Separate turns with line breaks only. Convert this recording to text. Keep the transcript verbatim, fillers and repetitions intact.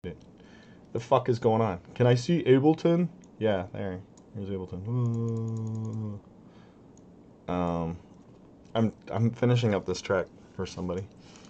The fuck is going on? Can I see Ableton? Yeah, there. Here's Ableton. Um, I'm I'm finishing up this track for somebody.